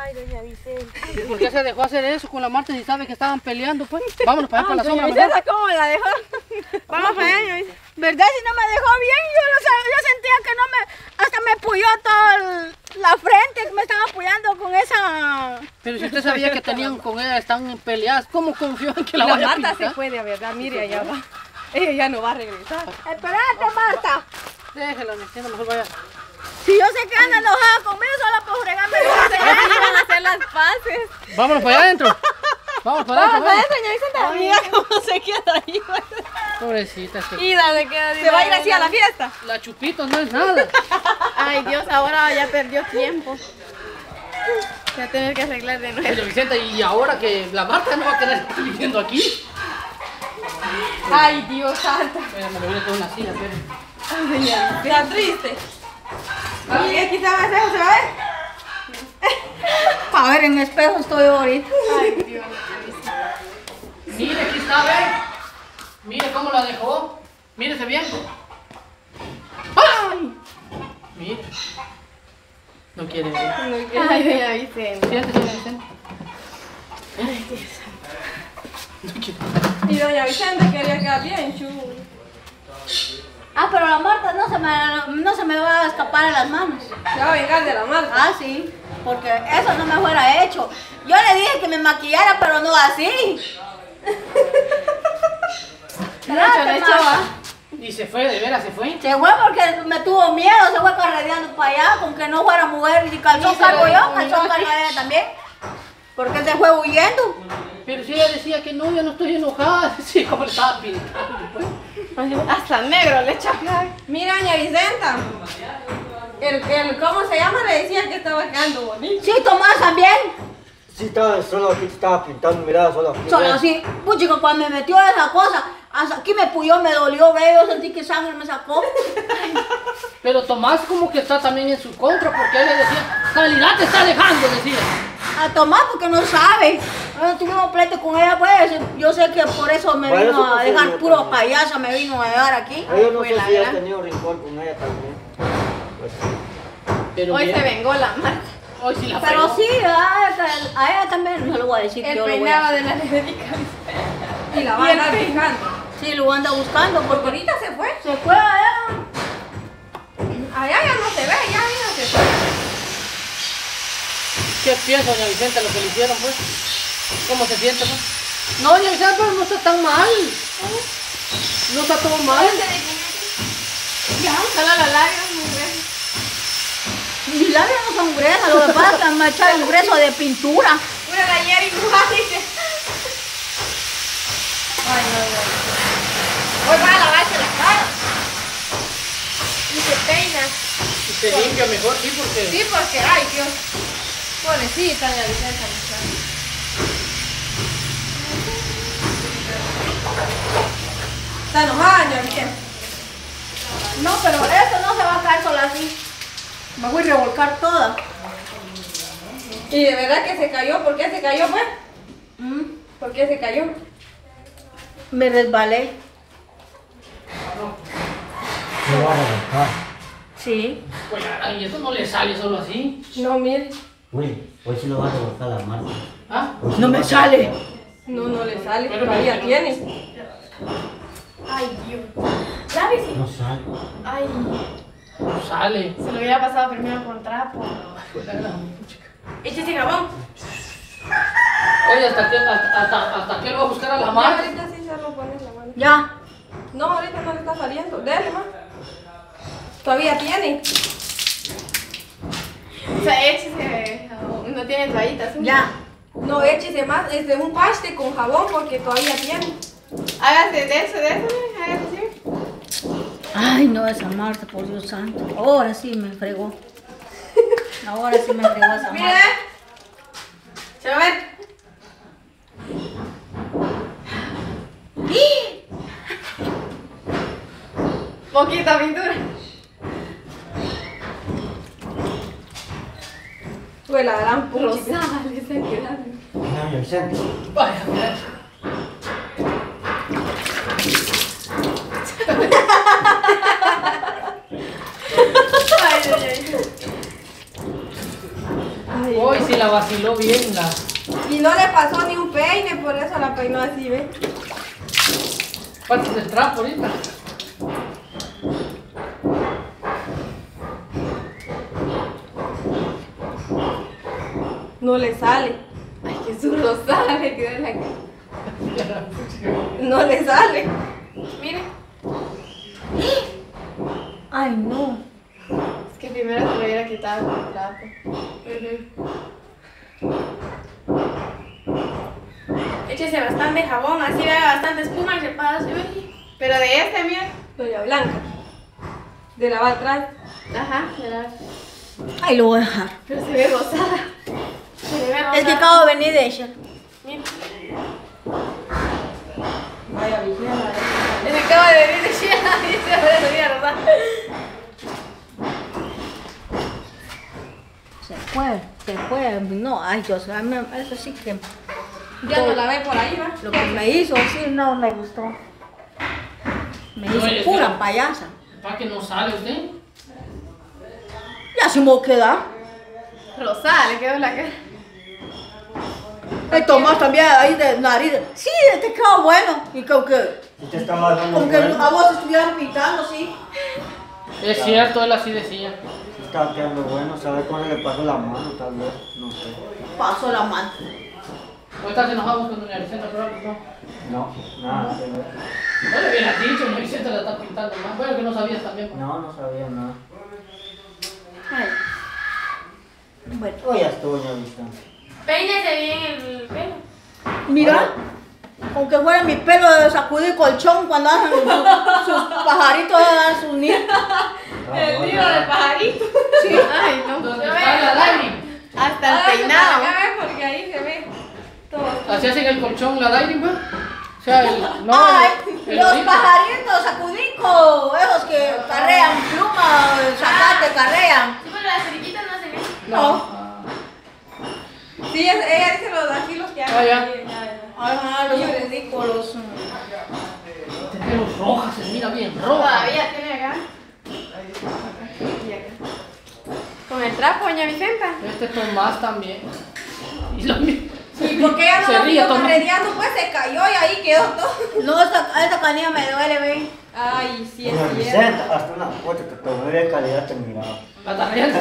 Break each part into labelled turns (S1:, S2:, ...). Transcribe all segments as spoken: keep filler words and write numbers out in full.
S1: Ay, doña Vicenta.
S2: ¿Y por qué se dejó hacer eso con la Marta si sabe que estaban peleando? Pues vámonos para allá, para la
S1: Doña
S2: zona.
S1: Vicenta, ¿cómo la dejó? Vamos para allá, doña Vicenta. ¿Verdad? Si no me dejó bien, yo, lo sab- yo sentía que no me... Hasta me apoyó toda el- la frente, que me están apoyando con esa...
S2: Pero si usted sabía que tenían con ella, están peleadas, ¿cómo confió en que la,
S1: La
S2: vaya a
S1: Marta
S2: pintar?
S1: se fue de verdad, mire, allá va. Ella ya no va a regresar.
S3: Espérate, Marta.
S2: Déjela, me entiendo, mejor vaya.
S1: Si yo sé que anda enojada conmigo, solo por fregarme. Van a hacer las paces.
S2: Vámonos para allá adentro. Vamos para
S1: Vamos
S2: adentro.
S1: para adentro, doña Vicenta. Mira cómo se queda ahí.
S2: Pobrecita, es que
S1: Ida se queda ahí. ¿Se va a ir así a la fiesta?
S2: la chupito no es nada.
S1: Ay, Dios, ahora ya perdió tiempo. Ya tener que arreglar de nuevo.
S2: Doña Vicenta, y ahora que la Marta no va a querer estar viviendo aquí.
S1: Ay, Dios santo.
S2: Mira, me lo voy a poner una silla, pero.
S1: Está triste. Mire, aquí está el espejo, ¿se va a ver? A ver, en espejo estoy ahorita. Ay, Dios.
S2: Mire, aquí está, ve. Mire cómo la dejó. Mírese bien. ¡Ay! Mire. No quiere ver.
S1: Ay, doña Vicenta.
S2: Siéntese, doña Vicenta.
S1: Ay, Dios.
S2: No quiere.
S1: Y doña Vicenta quería quedar bien chulo.
S3: Ah, pero la Marta no se me, no se me va a escapar de las manos.
S1: Se va a vengar de la Marta.
S3: Ah, sí, porque eso no me fuera hecho. Yo le dije que me maquillara, pero no así.
S1: Nacho, le echó, ¿ah?
S2: Y se fue, de veras se fue.
S3: Se fue porque me tuvo miedo, se fue carrereando para allá, con que no fuera mujer. Y calzón
S1: Y se
S3: cargo
S1: lo
S3: yo,
S1: dijo,
S3: calzón
S1: ¿no?
S3: cargo ella también. Porque se fue huyendo.
S2: Pero si ella decía que no, yo no estoy enojada. Sí, como le estaba pintando, pues.
S1: Hasta negro le echó. Mira, doña Vicenta. El, el, ¿cómo se llama? Le decía que estaba quedando bonito.
S3: Sí, Tomás también.
S4: Sí, estaba solo aquí, te estaba pintando, mirá, solo aquí.
S3: Solo así, puchico, cuando me metió esa cosa, hasta aquí me puyó, me dolió, ve, yo sentí que sangre me sacó.
S2: Pero Tomás como que está también en su contra porque él le decía, calidad te está dejando, decía.
S3: A Tomás porque no sabe. No tuvimos pleito con ella, pues. Yo sé que por eso me
S4: Bueno,
S3: vino
S4: eso
S3: a
S4: pues,
S3: dejar
S4: sí,
S3: puro
S4: también.
S3: payaso, me vino a dejar aquí.
S4: Yo no
S1: Pues,
S4: sé
S1: la
S4: si has
S1: verdad.
S4: tenido rincón con ella también. Pues,
S2: Pero
S1: Hoy
S2: bien,
S1: se vengó la Marta.
S2: hoy sí la
S3: Pero
S2: fregó.
S3: sí, a ella, a ella también, no le voy a decir que
S1: El
S3: yo lo voy a
S1: peinado
S3: hacer.
S1: de la Federica. Y la va a andar fijando.
S3: Sí, lo anda buscando
S1: Porque
S3: porque
S1: ahorita se fue.
S3: se fue a ella.
S1: Allá ya no se ve, ya, ya se fue.
S2: ¿Qué piensa doña Vicenta lo que le hicieron, pues? ¿Cómo se siente, pues? No, doña Vicenta, pero no está tan mal. No está todo mal.
S1: Ya, solo la lágrima, mujer.
S3: Mis labios no son gruesos, lo que pasa es que me echaron un grueso de pintura.
S1: Una de ayer y dibujada, dice. Ay, no, no. Hoy va a lavarse la cara. Y se peina.
S2: Y se limpia mejor, sí, porque...
S1: Sí, porque, ay, Dios. Pobrecita, doña Vicenta. Está enojada, doña Vicenta.
S3: No, pero eso no se va a caer sola así. Me voy a revolcar toda.
S1: Y de verdad que se cayó. ¿Por qué se cayó, pues?
S3: Mm,
S1: ¿Por qué se cayó?
S3: me resbalé.
S4: me va a reventar.
S3: Sí.
S2: Pues, ay, eso no le sale solo así.
S1: No, mire.
S4: Uy, hoy sí lo va a reventar la Marta.
S2: ¿Ah?
S4: Hoy sí
S3: No
S4: lo
S3: me
S4: va a-
S3: sale.
S1: No, no le sale.
S2: Pero-
S1: Todavía
S2: pero-
S1: tiene. Ay, Dios. Lávese.
S4: No sale.
S1: Ay,
S2: No sale.
S1: se lo hubiera pasado primero con trapo. Échese jabón.
S2: Oye, ¿hasta qué, hasta, hasta, hasta qué lo va a buscar a la
S1: Ya,
S2: Marta?
S1: ahorita sí se lo pones la mano.
S3: Ya.
S1: No, ahorita no le está saliendo. Dele, ma. Todavía tiene. O sea, échese jabón. No tiene toallitas. ¿sí?
S3: Ya.
S1: No, échese más. Es de un paste con jabón porque todavía tiene. Hágase de eso, de eso. Hágase así.
S3: Ay, no, esa Marta, por Dios santo. Ahora sí me fregó. Ahora sí me fregó esa
S1: Mire.
S3: Marta.
S1: ¿Se lo ven? Poquita pintura. Fue la gran pucha. Rosada le está quedando.
S4: No, yo sé.
S2: Vaya, mira.
S1: Ay, ay, ay.
S5: Ay,
S2: Hoy sí la vaciló bien la...
S5: y no le pasó ni un peine, por eso la peinó así, ¿ves?
S2: Partes del trapo ahorita.
S5: No le sale. Ay, que zurdo sale, que la... No le sale. Mire,
S3: Ay, no.
S5: es que primero se lo hubiera quitado con el trapo. Échese bastante jabón, así vea bastante espuma y se pasa. Pero de este, mira. Doña Blanca. De la va atrás. Ajá, de la...
S3: Ay, lo voy a dejar.
S5: Pero se ve rosada. Se ve rosada.
S3: Es que acabo de venir de ella.
S5: Mira.
S3: Vaya, vigila.
S5: Es que acaba de venir de China y se ve rosada.
S3: Se fue, se fue. No, ay, Dios, a mí- eso sí que...
S5: Ya no la ve por ahí, ¿va?
S3: Lo que me hizo, sí, no me gustó. Me hizo
S2: Oye,
S3: pura
S2: pero-
S3: payasa.
S2: ¿Para que no sale usted?
S3: Ya se me va a quedar.
S5: Rosada, le quedó la cara.
S3: Ay, Tomás también ahí de nariz. Sí, te quedó bueno. Y como que,
S4: Si te estaba dando
S3: como que
S4: bueno,
S3: a vos estuvieran pintando, sí.
S2: Es cierto, él así decía.
S4: si estaba quedando bueno, ¿sabe cuándo le pasó la mano? Tal vez, no sé.
S3: Pasó la mano.
S2: Ahorita se enojamos con doña Vicenta, pero no.
S4: No, nada que ver.
S2: No le hubieras dicho, doña Vicenta la está pintando más. Bueno, que no sabías también. pues.
S4: No, no sabía nada.
S3: Ay. Bueno.
S4: Hoy ya estuvo, doña Vicente.
S5: Peínese bien el pelo.
S3: Mira, aunque fuera mi pelo de sacudir colchón cuando hacen sus, sus pajaritos, dan sus nidos.
S5: El nido del pajarito.
S3: Sí.
S5: Ay, no.
S2: ¿Dónde
S5: Yo
S2: está
S5: veo
S2: la lágrima?
S5: hasta el peinado. Porque ahí se ve todo.
S2: Así hacen el colchón, la lágrima. O sea, el. No,
S3: Ay,
S2: el, el
S3: los
S2: oído.
S3: pajaritos sacudicos, esos que carrean pluma, zacate, carrean.
S5: Sí, pero las periquitas no se ven.
S2: No. Ah.
S5: Sí, es- ella dice los aquí los que
S2: Ah,
S5: hacen.
S2: ya.
S3: Ajá, los ridículos.
S2: Tenemos roja, se mira bien roja.
S5: Todavía tiene acá. Y acá. Con el trapo, doña Vicenta.
S2: Este Tomás también. Y lo mismo.
S5: ¿Y por qué ella no
S2: Se
S5: lo
S2: ríe,
S5: siguió
S2: Tomás.
S5: carrereando? Pues se cayó y ahí quedó todo.
S3: No, esta, esta canilla me duele, ve.
S5: Ay, sí, es
S4: Doña
S5: cierto.
S4: Vicenta, hasta una foto que tomé de calidad te miraba.
S2: La tarjeta.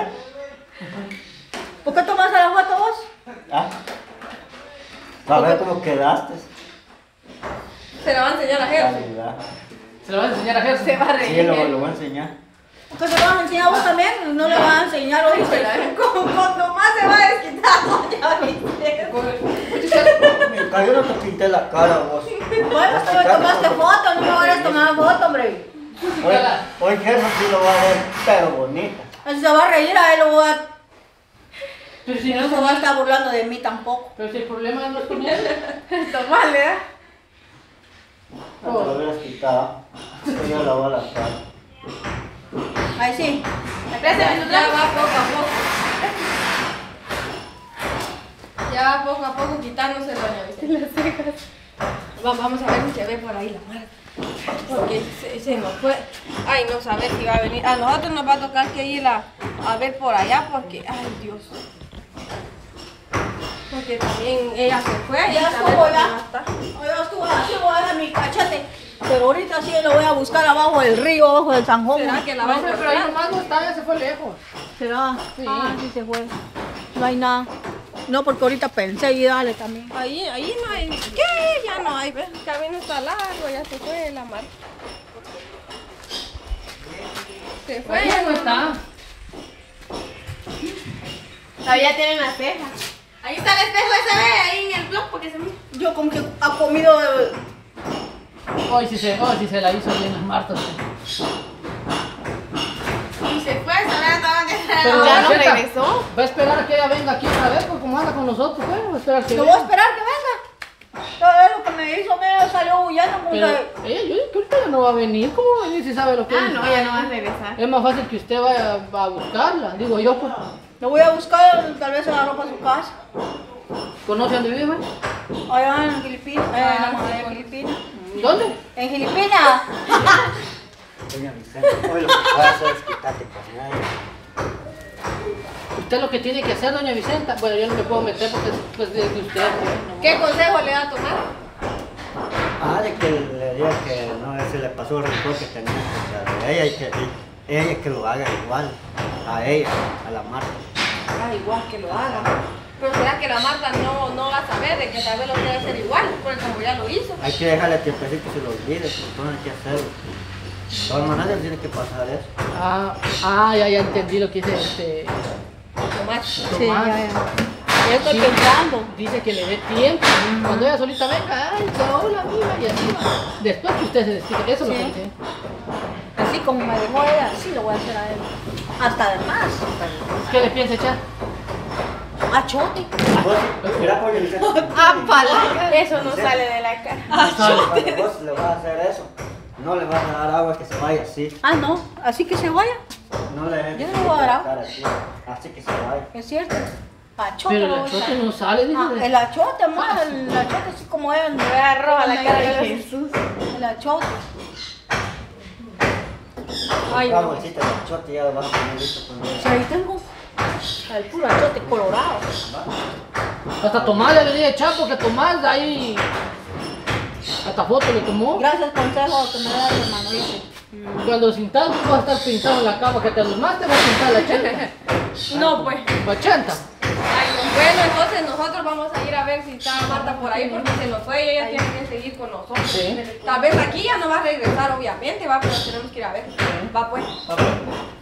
S3: ¿Por qué tomaste la foto vos?
S4: ¿Ah? Para ver cómo quedaste.
S5: Se la va a enseñar a Gerson.
S4: Calidad.
S2: Se lo va a enseñar a Gerson.
S5: Se va a
S4: Sí,
S5: reír.
S4: lo, lo voy a enseñar.
S3: ¿Por qué se lo van a enseñar a vos también? No le van a enseñar hoy.
S5: Con, con Tomás se va a desquitar, doña Vicenta.
S4: Yo no te pinté la cara vos.
S3: Bueno, tú me tomaste foto, no me vayas a tomar foto, hombre.
S4: Hoy, hoy Gerson sí lo va a ver, pero bonita.
S3: Él se va a reír, a él lo voy a...
S2: Pero si
S3: No
S2: no,
S3: se va a estar burlando de mí tampoco.
S2: pero si el problema no es con él.
S5: Tomás le da.
S4: No te lo hubieras quitado. Yo ya la voy a la cara.
S3: Ahí sí.
S5: Préstame su trapo. Ya va poco a poco. Ya va poco a poco quitándose doña Vicenta las cejas. Va- Vamos a ver si se ve por ahí la mano. Porque se, se nos fue. Ay, no saber si va a venir. A nosotros nos va a tocar que ir a, a ver por allá porque, ay Dios. Porque también ella se fue y
S3: Ya
S5: saber
S3: estuvo,
S5: dónde
S3: ya.
S5: va a estar.
S3: Yo estuve así, voy a dejar mi cachete. Pero ahorita sí lo voy a buscar abajo del río, abajo del Sanjón.
S5: ¿Será que la va a
S2: Hombre, pero ahí
S5: encontrar?
S2: nomás no está, ya se fue lejos.
S3: ¿Será?
S2: Sí.
S3: Ah, sí se fue. No hay nada. No, porque ahorita pensé y dale también.
S5: Ahí, ahí no hay. ¿Qué? Ya no hay. ¿Ves? El camino está largo, ya se fue la mar. Se fue.
S2: Ahí ya no está.
S5: Todavía tienen las cejas. Ahí está el espejo ese, ve, ahí en el blog porque se me...
S3: Yo como que ha comido... eh,
S2: Hoy sí se, hoy sí se la hizo bien las Martas.
S5: Y se fue, saber hasta dónde
S2: Pero
S5: ya no
S2: Vicenta,
S5: regresó.
S2: Va a esperar a que ella venga aquí otra vez, porque como anda con nosotros, pues, va a esperar que
S3: Lo voy a
S2: venga.
S3: esperar que venga. Todo eso que me hizo, me salió huyendo como
S2: Pero
S3: que...
S2: ella, yo digo que ahorita ya no va a venir. ¿Cómo va a venir si sabe lo que
S5: Ah,
S2: es?
S5: no, ya no va a regresar.
S2: Es más fácil que usted vaya a buscarla, digo yo, pues.
S3: Lo voy a buscar, tal vez se la ropa a su casa.
S2: ¿Conoce dónde vive?
S3: Allá en Filipinas. Eh,
S5: Ah,
S3: en
S5: sí.
S3: Filipinas.
S2: ¿Dónde?
S3: En Filipinas.
S4: Doña Vicenta, hoy lo que pasa es quitarte con nadie.
S2: Usted lo que tiene que hacer, doña Vicenta, bueno, yo no me puedo meter porque pues, es de usted. ¿No?
S5: ¿Qué consejo le da a tomar?
S4: Ah, de que le diga que no, ese le pasó el rencor que tenía hacia ella y que y ella que lo haga igual a ella, a la Marta.
S5: Ah, igual que lo haga. Pero será que la Marta no, no va a saber de que tal vez lo debe hacer igual, porque como ya lo hizo.
S4: Hay que dejarle tiempecito que se lo olvide, entonces hay que hacerlo. De todas maneras tiene que pasar eso.
S2: Ah, ah, ya, ya entendí lo que dice este
S5: Tomás.
S1: Sí,
S2: Tomás.
S1: ya, ya. Ya estoy
S2: Sí.
S1: pensando.
S2: Dice que le dé tiempo. Cuando ella solita venga, ay, que hola, amiga, y así va. Después que usted se despide, eso es lo que
S1: Sí.
S2: dice.
S1: Así como me dejó ella, así lo voy a hacer a él. Hasta de más.
S2: ¿Qué le piensa echar?
S1: Achote.
S4: Vos, mira por el
S5: Ah, pala. Eso no sale de la cara.
S4: Cuando vos le vas a hacer eso, no le vas a dar agua que se vaya así.
S1: Ah, no. Así que se vaya.
S4: No le dejes
S1: Yo no le voy a dar agua.
S4: estar así, así que se vaya.
S1: Es cierto. Achote.
S2: Pero
S1: lo
S2: el
S1: voy a
S2: achote
S1: usar.
S2: no sale, dice.
S1: Ah, el achote, más. El achote así como él. Me vea roja la cara de Jesús. El achote.
S5: Ay,
S4: La
S5: no.
S4: bolsita de chote ya lo vas a tener listo con
S1: Si
S4: eso.
S1: ahí tengo el puro achote colorado.
S2: Hasta Tomás le debería echar porque Tomás ahí. Hasta foto le tomó.
S1: Gracias, consejo que me da el hermano. Dice.
S2: Cuando sintas, tú vas a estar pintado en la cama que te alumaste, vas a pintar la ochenta.
S5: No, pues.
S2: ochenta.
S5: Ay, no. Bueno, entonces nosotros vamos a ir a ver si está Marta por ahí porque se nos fue y ella tiene que seguir con nosotros.
S2: Sí.
S5: Tal vez aquí ya no va a regresar, obviamente, va, pero tenemos que ir a ver. Va pues.
S2: Ok.